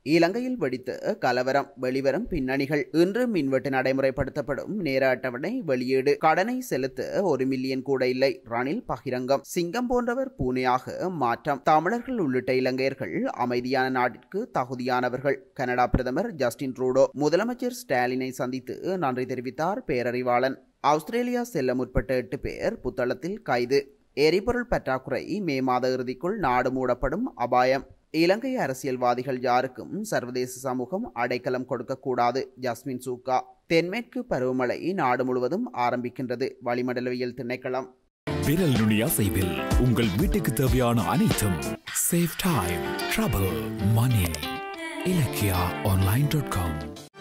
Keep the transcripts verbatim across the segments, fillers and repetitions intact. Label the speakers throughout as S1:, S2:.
S1: இலங்கையில் வெடித்த கலவரம் வெளிவரும் பின்னணிகள். இன்று மின்வெட்டு நடைமுறைப்படுத்தப்படும் நேர அட்டவணை வெளியீடு. கடனை செலுத்த ஒரு மில்லியன் கூட இல்லை, ரணில் பகிரங்கம். சிங்கம் போன்றவர் பூனையாக மாற்றம். தமிழர்கள் உள்ளிட்ட இலங்கையர்கள் அமைதியான நாட்டிற்கு தகுதியானவர்கள். கனடா பிரதமர் ஜஸ்டின் ட்ரூடோ முதலமைச்சர் ஸ்டாலினை சந்தித்து நன்றி தெரிவித்தார் பேரறிவாளன். ஆஸ்திரேலியா செல்ல முற்பட்ட எட்டு பேர் புத்தளத்தில் கைது. எரிபொருள் பற்றாக்குறை மே மாத இறுதிக்குள் நாடு மூடப்படும் அபாயம். இலங்கை அரசியல்வாதிகள் யாருக்கும் சர்வதேச சமூகம் அடைக்கலம் கொடுக்கக்கூடாது. Yasmin Sooka. தென்மேற்கு பருவமழை நாடு முழுவதும் ஆரம்பிக்கின்றது. வளிமண்டலவியல் திணைக்களம்.
S2: விரல் நுனி அசைவில் உங்கள் வீட்டுக்கு தேவையான அனைத்தும். Save time, trouble, money. Ilakkiya online dot com.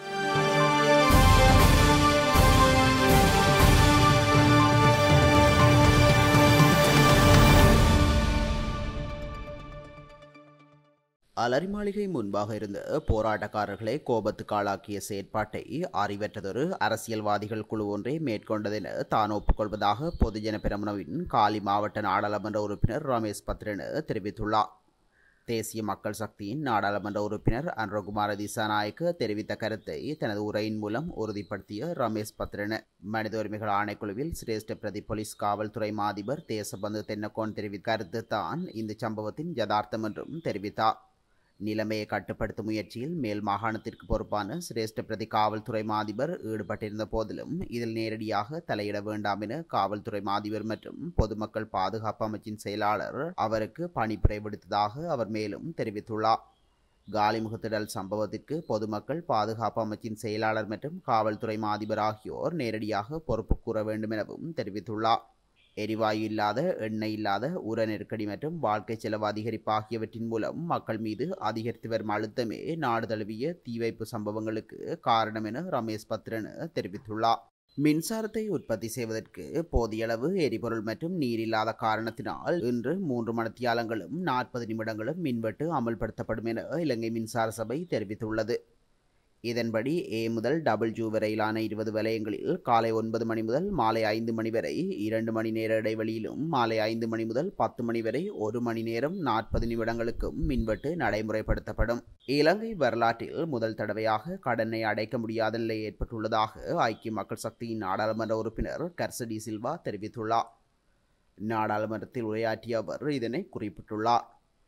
S1: Alari Maligai முன்பாக இருந்த போராட்டக்காரர்களை கோபத்துக்கு ஆளாக்கிய செயற்பாட்டை அறிவற்றதொரு அரசியல்வாதிகள் குழு ஒன்றே மேற்கொண்டதென தான் ஒப்புக்கொள்வதாக பொதுஜன பெரமுனவின் காலி மாவட்ட நாடாளுமன்ற உறுப்பினர் ரமேஷ் பத்ரன் தெரிவித்துள்ளார். தேசிய மக்கள் சக்தியின் நாடாளுமன்ற உறுப்பினர் அன்ரகுமார திசாநாயக்க தெரிவித்த கருத்தை தனது உரையின் மூலம் உறுதிப்படுத்திய ரமேஷ் பத்ரன் மனித உரிமைகள் ஆணைக்குழுவில் சிரேஷ்ட பிரதி போலீஸ் காவல்துறை மாதிபர் தேசபந்து தென்னக்கோன் தெரிவித்த கருத்து தான் இந்த சம்பவத்தின் யதார்த்தம் என்றும் தெரிவித்தார். நிலைமையை கட்டுப்படுத்தும் முயற்சியில் மேல் மாகாணத்திற்கு பொறுப்பான சிரேஷ்ட பிரதி காவல்துறை மாதிபர் ஈடுபட்டிருந்த போதிலும் இதில் நேரடியாக தலையிட வேண்டாம் என காவல்துறை மாதிபர் மற்றும் பொதுமக்கள் பாதுகாப்பு அமைச்சின் செயலாளர் அவருக்கு பணிப்புரை விடுத்ததாக அவர் மேலும் தெரிவித்துள்ளார். காலிமுகத்திடல் சம்பவத்திற்கு பொதுமக்கள் பாதுகாப்பு அமைச்சின் செயலாளர் மற்றும் காவல்துறை மாதிபர் ஆகியோர் நேரடியாக பொறுப்பு கூற வேண்டும் எனவும் தெரிவித்துள்ளார். எரிவாயு இல்லாத, எண்ணெய் இல்லாத, உர நெருக்கடி மற்றும் வாழ்க்கை செலவு அதிகரிப்பு ஆகியவற்றின் மூலம் மக்கள் மீது அதிகரித்து வரும் அழுத்தமே நாடு தழுவிய தீ வைப்பு சம்பவங்களுக்கு காரணம் என ரமேஷ் பத்ரன் தெரிவித்துள்ளார். மின்சாரத்தை உற்பத்தி செய்வதற்கு போதிய அளவு எரிபொருள் மற்றும் நீர் இல்லாத காரணத்தினால் இன்று மூன்று மணித்தியாலங்களும் நாற்பது நிமிடங்களும் மின்வெட்டு அமல்படுத்தப்படும் என இலங்கை மின்சார சபை தெரிவித்துள்ளது. இதன்படி ஏ முதல் டபுள் ஜூ வரையிலான இருபது வலயங்களில் காலை ஒன்பது மணி முதல் மாலை ஐந்து மணி வரை இரண்டு மணி நேர இடைவெளியிலும் மாலை ஐந்து மணி முதல் பத்து மணி வரை ஒரு மணி நேரம் நாற்பது நிமிடங்களுக்கும் மின்வெட்டு நடைமுறைப்படுத்தப்படும். இலங்கை வரலாற்றில் முதல் தடவையாக கடனை அடைக்க முடியாத நிலை ஏற்பட்டுள்ளதாக ஐக்கிய மக்கள் சக்தியின் நாடாளுமன்ற உறுப்பினர் கர்சடி சில்வா தெரிவித்துள்ளார். நாடாளுமன்றத்தில் உரையாற்றிய அவர் இதனை குறிப்பிட்டுள்ளார்.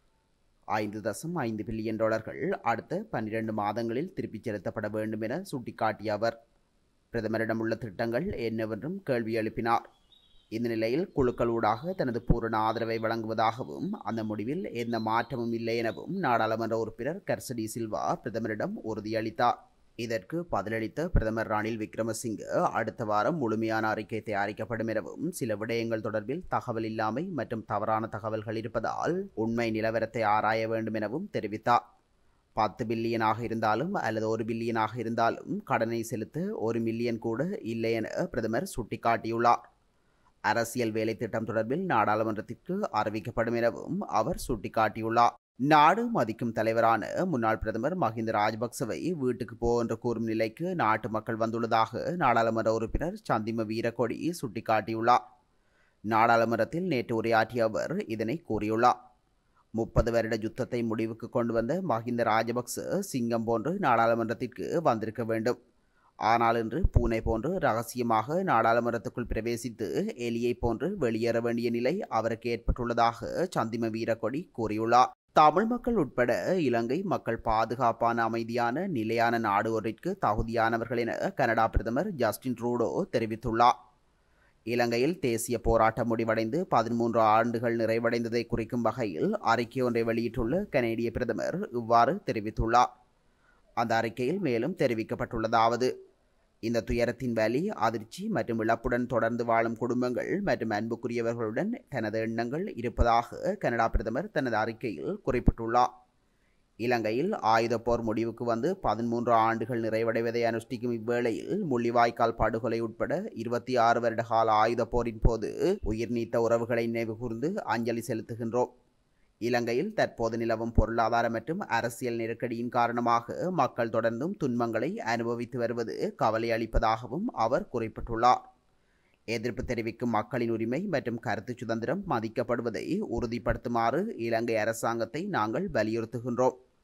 S1: ஐந்து தசம் ஐந்து பில்லியன் டாலர்கள் அடுத்த பன்னிரண்டு மாதங்களில் திருப்பிச் செலுத்தப்பட வேண்டும் என சுட்டிக்காட்டிய அவர் பிரதமரிடம் உள்ள திட்டங்கள் என்னவென்றும் கேள்வி எழுப்பினார். இந்த நிலையில் குழுக்களூடாக தனது பூரண ஆதரவை வழங்குவதாகவும் அந்த முடிவில் எந்த மாற்றமும் இல்லை எனவும் நாடாளுமன்ற உறுப்பினர் கர்சடி சில்வா பிரதமரிடம் உறுதியளித்தார். இதற்கு பதிலளித்த பிரதமர் ரணில் விக்ரமசிங்க அடுத்த வாரம் முழுமையான அறிக்கை தயாரிக்கப்படும் எனவும் சில விடயங்கள் தொடர்பில் தகவல் இல்லாமை மற்றும் தவறான தகவல்கள் இருப்பதால் உண்மை நிலவரத்தை ஆராய வேண்டும் எனவும் தெரிவித்தார். பத்து பில்லியனாக இருந்தாலும் அல்லது ஒரு பில்லியனாக இருந்தாலும் கடனை செலுத்த ஒரு மில்லியன் கூட இல்லை என பிரதமர் சுட்டிக்காட்டியுள்ளார். அரசியல் வேலை திட்டம் தொடர்பில் நாடாளுமன்றத்திற்கு அறிவிக்கப்படும் எனவும் அவர் சுட்டிக்காட்டியுள்ளார். நாடு மதிக்கும் தலைவரான முன்னாள் பிரதமர் மஹிந்த ராஜபக்சவை வீட்டுக்கு போ என்று கூறும் நிலைக்கு நாட்டு மக்கள் வந்துள்ளதாக நாடாளுமன்ற உறுப்பினர் சந்திம வீரக்கொடி சுட்டிக்காட்டியுள்ளார். நாடாளுமன்றத்தில் நேற்று உரையாற்றிய அவர் இதனை கூறியுள்ளார். முப்பது வருட யுத்தத்தை முடிவுக்கு கொண்டு வந்த மஹிந்த ராஜபக்ச சிங்கம் போன்று நாடாளுமன்றத்திற்கு வந்திருக்க வேண்டும். ஆனால் இன்று பூனை போன்று ரகசியமாக நாடாளுமன்றத்துக்குள் பிரவேசித்து எலியை போன்று வெளியேற வேண்டிய நிலை அவருக்கு ஏற்பட்டுள்ளதாக சந்திம வீரக்கொடி கூறியுள்ளார். தமிழ் மக்கள் உட்பட இலங்கை மக்கள் பாதுகாப்பான அமைதியான நிலையான நாடு ஒன்றிற்கு தகுதியானவர்கள் என கனடா பிரதமர் ஜஸ்டின் ட்ரூடோ தெரிவித்துள்ளார். இலங்கையில் தேசிய போராட்டம் முடிவடைந்து பதிமூன்று ஆண்டுகள் நிறைவடைந்ததை குறிக்கும் வகையில் அறிக்கை ஒன்றை வெளியிட்டுள்ள கனேடிய பிரதமர் இவ்வாறு தெரிவித்துள்ளார். அந்த அறிக்கையில் மேலும் தெரிவிக்கப்பட்டுள்ளதாவது: இந்த துயரத்தின் வலி, அதிர்ச்சி மற்றும் இழப்புடன் தொடர்ந்து வாழும் குடும்பங்கள் மற்றும் அன்புக்குரியவர்களுடன் தனது எண்ணங்கள் இருப்பதாக கனடா பிரதமர் தனது அறிக்கையில் குறிப்பிட்டுள்ளார். இலங்கையில் ஆயுத போர் முடிவுக்கு வந்து பதிமூன்று ஆண்டுகள் நிறைவடைவதை அனுஷ்டிக்கும் இவ்வேளையில் முள்ளிவாய்க்கால் படுகொலை உட்பட இருபத்தி ஆறு வருட கால ஆயுத போரின் போது உயிர் நீத்த உறவுகளை நினைவுகூர்ந்து அஞ்சலி செலுத்துகின்றோம். இலங்கையில் தற்போது நிலவும் பொருளாதார மற்றும் அரசியல் நெருக்கடியின் காரணமாக மக்கள் தொடர்ந்தும் துன்பங்களை அனுபவித்து வருவது கவலை அளிப்பதாகவும் அவர் குறிப்பிட்டுள்ளார். எதிர்ப்பு தெரிவிக்கும் மக்களின் உரிமை மற்றும் கருத்து சுதந்திரம் மதிக்கப்படுவதை உறுதிப்படுத்துமாறு இலங்கை அரசாங்கத்தை நாங்கள் வலியுறுத்துகின்றோம்.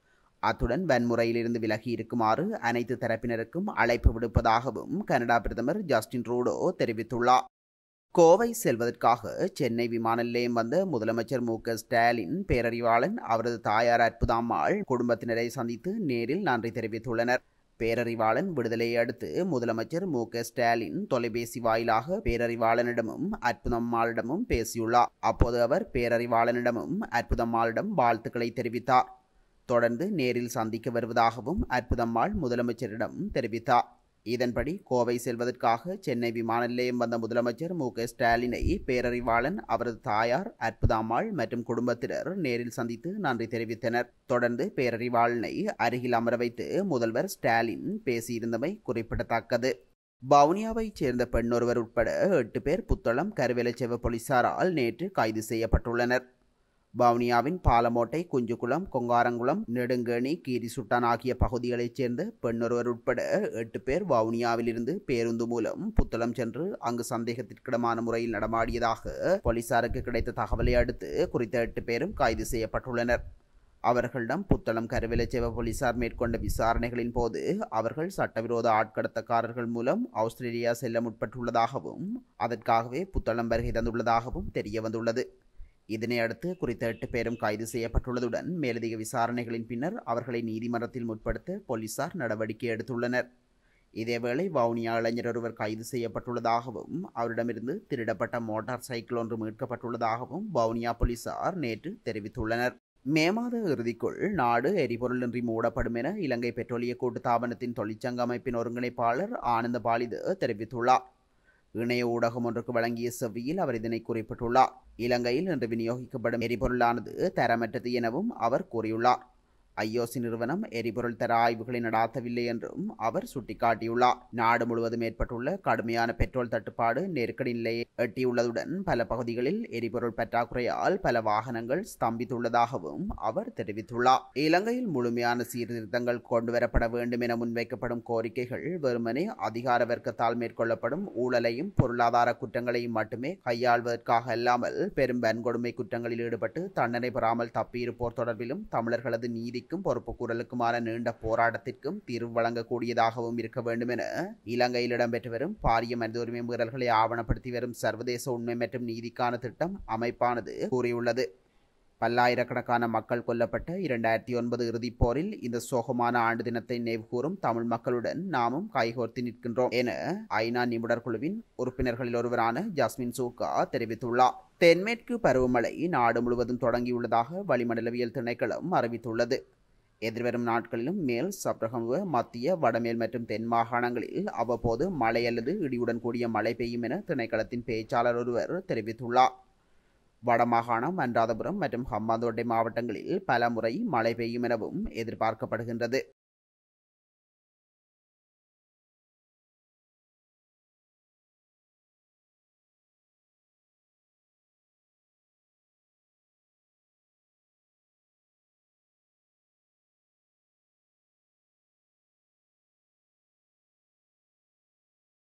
S1: அத்துடன் வன்முறையிலிருந்து விலகி இருக்குமாறு அனைத்து தரப்பினருக்கும் அழைப்பு விடுப்பதாகவும் கனடா பிரதமர் ஜஸ்டின் ட்ரூடோ தெரிவித்துள்ளார். கோவை செல்வதற்காக சென்னை விமான நிலையம் வந்த முதலமைச்சர் மு க ஸ்டாலின் பேரறிவாளன் அவரது தாயார் அற்புதாம்மாள் குடும்பத்தினரை சந்தித்து நேரில் நன்றி தெரிவித்துள்ளனர். பேரறிவாளன் விடுதலையை அடுத்து முதலமைச்சர் மு க ஸ்டாலின் தொலைபேசி வாயிலாக பேரறிவாளனிடமும் அற்புதம்மாளிடமும் பேசியுள்ளார். அப்போது அவர் பேரறிவாளனிடமும் அற்புதம்மாளிடம் வாழ்த்துக்களை தெரிவித்தார். தொடர்ந்து நேரில் சந்திக்க வருவதாகவும் அற்புதம்மாள் முதலமைச்சரிடம் தெரிவித்தார். இதன்படி கோவை செல்வதற்காக சென்னை விமான நிலையம் வந்த முதலமைச்சர் மு க ஸ்டாலினை பேரறிவாளன் அவரது தாயார் அற்புதாம்மாள் மற்றும் குடும்பத்தினர் நேரில் சந்தித்து நன்றி தெரிவித்தனர். தொடர்ந்து பேரறிவாளனை அருகில் அமர வைத்து முதல்வர் ஸ்டாலின் பேசியிருந்தமை குறிப்பிடத்தக்கது. வவுனியாவைச் சேர்ந்த பெண்ணொருவர் உட்பட எட்டு பேர் புத்தளம் கருவேலச்செவ போலீசாரால் நேற்று கைது செய்யப்பட்டுள்ளனர். வவுனியாவின் பாலமோட்டை, குஞ்சுகுளம், கொங்காரங்குளம், நெடுங்கேணி, கீரிசுட்டான் ஆகிய பகுதிகளைச் சேர்ந்த பெண்ணொருவர் உட்பட எட்டு பேர் வவுனியாவிலிருந்து பேருந்து மூலம் புத்தளம் சென்று அங்கு சந்தேகத்திற்கிடமான முறையில் நடமாடியதாக போலீசாருக்கு கிடைத்த தகவலை அடுத்து குறித்த எட்டு பேரும் கைது செய்யப்பட்டுள்ளனர். அவர்களிடம் புத்தளம் கருவேலச்செவ போலீசார் மேற்கொண்ட விசாரணைகளின் போது அவர்கள் சட்டவிரோத ஆட்கடத்தக்காரர்கள் மூலம் ஆஸ்திரேலியா செல்ல முற்பட்டுள்ளதாகவும் அதற்காகவே புத்தளம் வருகை தந்துள்ளதாகவும் தெரியவந்துள்ளது. இதனையடுத்து குறித்த எட்டு பேரும் கைது செய்யப்பட்டுள்ளதுடன் மேலதிக விசாரணைகளின் பின்னர் அவர்களை நீதிமன்றத்தில் முற்படுத்த போலீசார் நடவடிக்கை எடுத்துள்ளனர். இதேவேளை வவுனியா இளைஞர் ஒருவர் கைது செய்யப்பட்டுள்ளதாகவும் அவரிடமிருந்து திருடப்பட்ட மோட்டார் சைக்கிள் ஒன்று மீட்கப்பட்டுள்ளதாகவும் வவுனியா போலீசார் நேற்று தெரிவித்துள்ளனர். மே மாத இறுதிக்குள் நாடு எரிபொருளின்றி மூடப்படும் என இலங்கை பெட்ரோலிய கூட்டுத்தாபனத்தின் தொழிற்சங்க அமைப்பின் ஒருங்கிணைப்பாளர் ஆனந்த பாலித தெரிவித்துள்ளார். இணைய ஊடகம் ஒன்றுக்கு வழங்கிய செவ்வியில் அவர் இதனை குறிப்பிட்டுள்ளார். இலங்கையில் இன்று விநியோகிக்கப்படும் எரிபொருளானது தரமற்றது எனவும் அவர் கூறியுள்ளார். ஐஓசி நிறுவனம் எரிபொருள் தர ஆய்வுகளை நடாத்தவில்லை என்றும் அவர் சுட்டிக்காட்டியுள்ளார். நாடு முழுவதும் ஏற்பட்டுள்ள கடுமையான பெட்ரோல் தட்டுப்பாடு நெருக்கடி நிலையை எட்டியுள்ளதுடன் பல பகுதிகளில் எரிபொருள் பற்றாக்குறையால் பல வாகனங்கள் ஸ்தம்பித்துள்ளதாகவும் அவர் தெரிவித்துள்ளார். இலங்கையில் முழுமையான சீர்திருத்தங்கள் கொண்டுவரப்பட வேண்டும் என முன்வைக்கப்படும் கோரிக்கைகள் வெறுமனே அதிகார வர்க்கத்தால் மேற்கொள்ளப்படும் ஊழலையும் பொருளாதார குற்றங்களையும் மட்டுமே கையாள்வதற்காக அல்லாமல் பெரும் வன்கொடுமை குற்றங்களில் ஈடுபட்டு தண்டனை பெறாமல் தப்பியிருப்போர் தொடர்பிலும் தமிழர்களது நீதி பொறுப்பு கூறலுக்குமான நீண்ட போராட்டத்திற்கும் தீர்வு வழங்கக்கூடியதாகவும் இருக்க வேண்டும் என இலங்கையில் இடம்பெற்று வரும் பாரிய மனித உரிமை மீறல்களை ஆவணப்படுத்தி வரும் சர்வதேச உண்மை மற்றும் நீதிக்கான திட்டம் அமைப்பானது கூறியுள்ளது. பல்லாயிரக்கணக்கான மக்கள் கொல்லப்பட்ட இரண்டாயிரத்தி ஒன்பது இறுதிப் போரில் இந்த சோகமான ஆண்டு தினத்தை நினைவுகூரும் தமிழ் மக்களுடன் நாமும் கைகோர்த்து நிற்கின்றோம் என ஐநா நிபுணர் குழுவின் உறுப்பினர்களில் ஒருவரான ஜஸ்மின் சூக்கா தெரிவித்துள்ளார். தென்மேற்கு பருவமழை நாடு முழுவதும் தொடங்கியுள்ளதாக வளிமண்டலவியல் திணைக்களம் அறிவித்துள்ளது. எதிர்வரும் நாட்களிலும் மேல் சப்ரகமுவ, மத்திய, வடமேல் மற்றும் தென் மாகாணங்களில் அவ்வப்போது மழை அல்லது இடியுடன் கூடிய மழை பெய்யும் என திணைக்களத்தின் பேச்சாளர் ஒருவர் தெரிவித்துள்ளார். வடமாகாணம், அனுராதபுரம் மற்றும் ஹம்பாந்தோட்டை மாவட்டங்களில் பல முறை மழை பெய்யும் எனவும் எதிர்பார்க்கப்படுகின்றது.